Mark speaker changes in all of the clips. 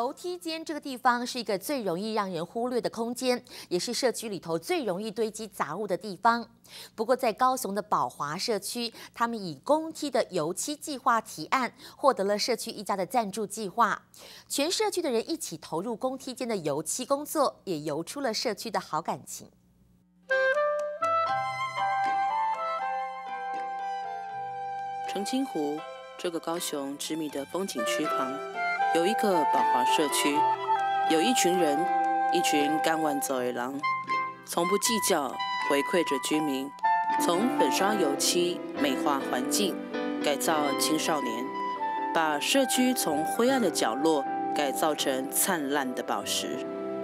Speaker 1: 楼梯间这个地方是一个最容易让人忽略的空间，也是社区里头最容易堆积杂物的地方。不过，在高雄的宝华社区，他们以公梯的油漆计划提案，获得了社区一家的赞助计划。全社区的人一起投入公梯间的油漆工作，也油出了社区的好感情。
Speaker 2: 澄清湖这个高雄知名的风景区旁，有一个宝华社区，有一群人，一群甘愿走的人，从不计较，回馈着居民，从粉刷油漆、美化环境、改造青少年，把社区从灰暗的角落改造成灿烂的宝石。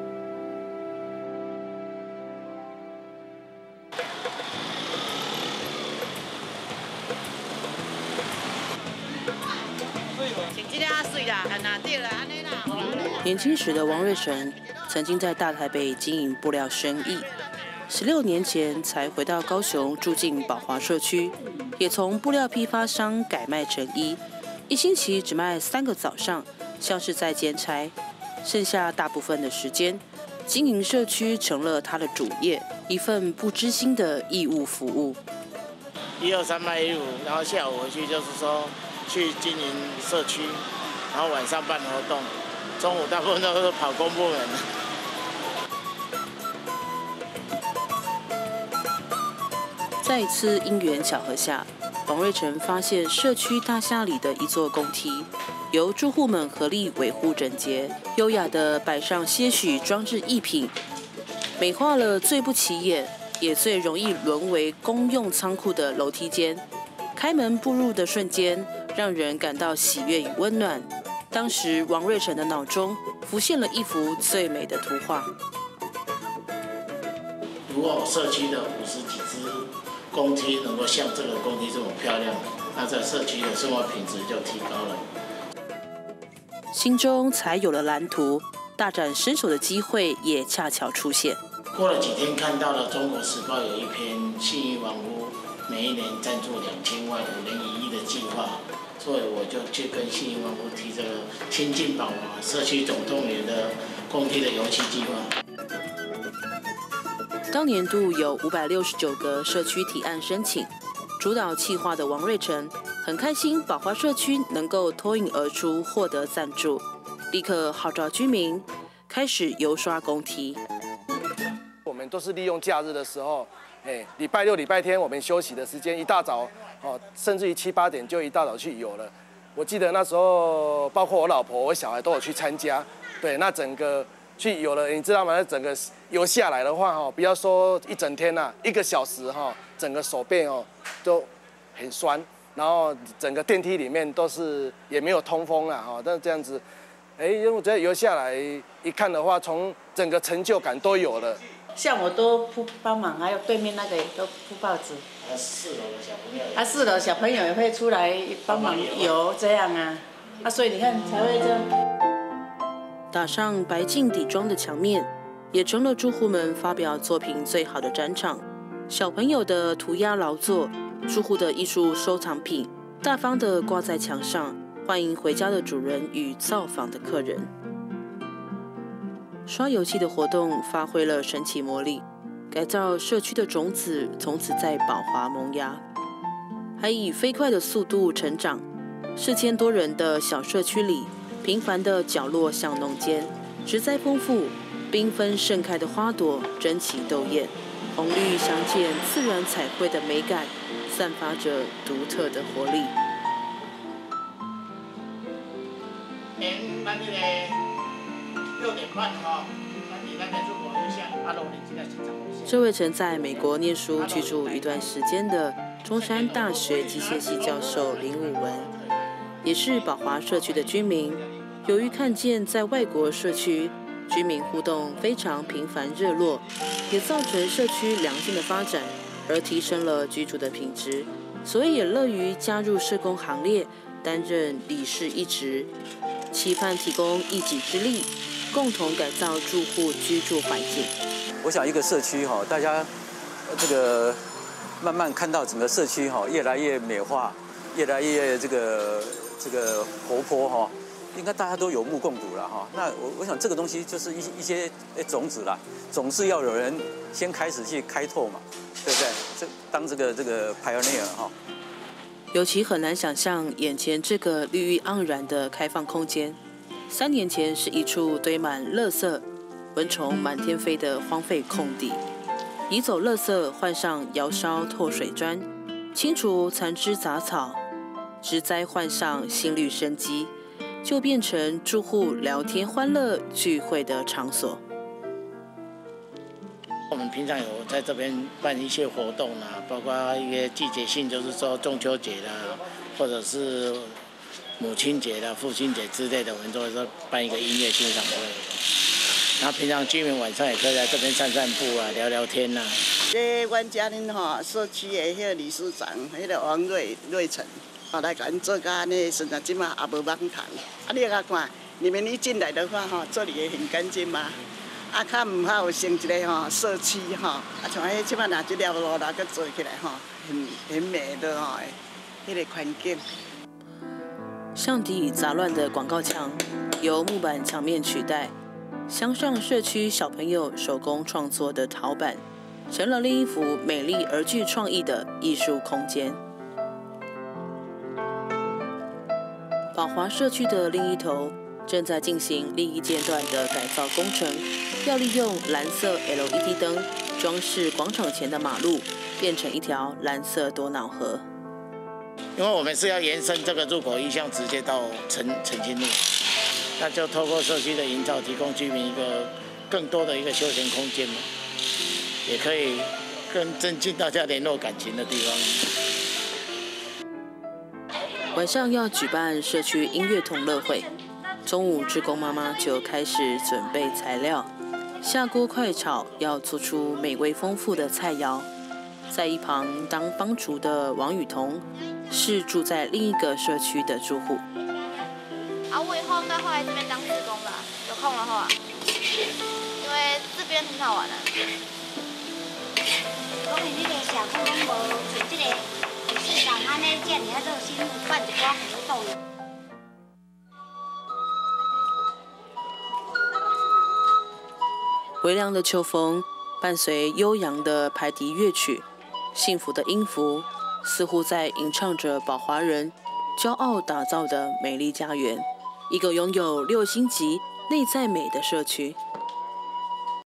Speaker 2: 年轻时的王瑞成曾经在大台北经营布料生意，16年前才回到高雄住进宝华社区，也从布料批发商改卖成衣，一星期只卖3个早上，像是在兼差，剩下大部分的时间，经营社区成了他的主业，一份不知心的义务服务。
Speaker 3: 1、2、3卖衣服，然后下午回去就是说去经营社区，然后晚上办活动，中午大部分都是跑公部门。
Speaker 2: 在一次因缘巧合下，王瑞成发现社区大厦里的一座公梯，由住户们合力维护整洁，优雅地摆上些许装置艺品，美化了最不起眼也最容易沦为公用仓库的楼梯间。开门步入的瞬间，让人感到喜悦与温暖。当时王瑞成的脑中浮现了一幅最美的图画。
Speaker 3: 如果社区的50几只公梯能够像这个公梯这么漂亮，那在社区的生活品质就提高了。
Speaker 2: 心中才有了蓝图，大展身手的机会也恰巧出现。
Speaker 3: 过了几天，看到了《中国时报》有一篇信义房屋每一年赞助2000万5年1亿的计划，所以我就去跟信义房屋提这个亲近宝华社区总动员的公梯的油漆计划。
Speaker 2: 当年度有569个社区提案申请，主导企划的王瑞成很开心，宝华社区能够脱颖而出获得赞助，立刻号召居民开始油刷公梯。
Speaker 4: 我们都是利用假日的时候，礼拜6、礼拜天我们休息的时间，一大早甚至于7、8点就一大早去游了。我记得那时候，包括我老婆、我小孩都有去参加。对，那整个去游了，你知道吗？那整个游下来的话，不要说一整天啦，1个小时整个手背都很酸，然后整个电梯里面都是也没有通风啦但这样子，因为我觉得游下来一看的话，从整个成就感都有了。
Speaker 5: 像我都铺帮忙，还有对面那个也都铺报纸。
Speaker 3: 4楼的小朋友。
Speaker 5: 4楼小朋友也会出来帮忙游这样啊，所以你看才会这样。
Speaker 2: 打上白净底妆的墙面，也成了住户们发表作品最好的展场。小朋友的涂鸦劳作，住户的艺术收藏品，大方地挂在墙上，欢迎回家的主人与造访的客人。刷油漆的活动发挥了神奇魔力，改造社区的种子从此在宝华萌芽，还以飞快的速度成长。4000多人的小社区里，平凡的角落巷弄间，植栽丰富，缤纷盛开的花朵争奇斗艳，红绿相间，自然彩绘的美感，散发着独特的活力。
Speaker 3: 6点半你那边入国就像阿龙，你现在现场。
Speaker 2: 这位曾在美国念书居住一段时间的中山大学机械系教授林武文，也是宝华社区的居民。由于看见在外国社区居民互动非常频繁热络，也造成社区良性的发展，而提升了居住的品质，所以也乐于加入社工行列，担任理事一职，期盼提供一己之力，共同改造住户居住环境。
Speaker 6: 我想一个社区大家这个慢慢看到整个社区越来越美化，越来越这个活泼应该大家都有目共睹了哈。那我想这个东西就是一些种子啦，总是要有人先开始去开拓嘛，对不对？当这个 pioneer 哈。
Speaker 2: 尤其很难想象眼前这个绿意盎然的开放空间，3年前是一处堆满垃圾、蚊虫满天飞的荒废空地。移走垃圾，换上窑烧透水砖，清除残枝杂草，植栽换上新绿生机，就变成住户聊天欢乐聚会的场所。
Speaker 3: 我们平常有在这边办一些活动啦，包括一些季节性，就是说中秋节啦，或者是母亲节啦、父亲节之类的，我们都会说办一个音乐欣赏会。然后平常居民晚上也可以在这边散散步啊，聊聊天呐。
Speaker 7: 这阮家恁吼社区的迄个理事长，迄个王瑞成，来甲咱做甲安尼，现在即马也无网糖。你甲看，你们一进来的话吼，这里也很干净嘛。较唔好有成一个吼社区吼，像迄即马拿这条路啦，佮做起来吼，很美的吼，迄个环境。
Speaker 2: 巷底杂乱的广告墙由木板墙面取代，镶上社区小朋友手工创作的陶板，成了另一幅美丽而具创意的艺术空间。宝华社区的另一头正在进行另一阶段的改造工程，要利用蓝色 LED 灯装饰广场前的马路，变成一条蓝色多瑙河。
Speaker 3: 因为我们是要延伸这个入口意向直接到澄清路，那就透过社区的营造，提供居民一个更多的一个休闲空间嘛，也可以更增进大家联络感情的地方。
Speaker 2: 晚上要举办社区音乐同乐会，中午志工妈妈就开始准备材料，下锅快炒，要做出美味丰富的菜肴。在一旁当帮厨的王雨桐是住在另一个社区的住户。
Speaker 8: 我以后应该会来这边当志工的，有空的话，因为这边很好玩的。
Speaker 9: 讲你这个社区拢无像这个理事长安尼这样热心办一寡活动。
Speaker 2: 微凉的秋风伴随悠扬的排笛乐曲，幸福的音符似乎在吟唱着宝华人骄傲打造的美丽家园，一个拥有6星级内在美的社区。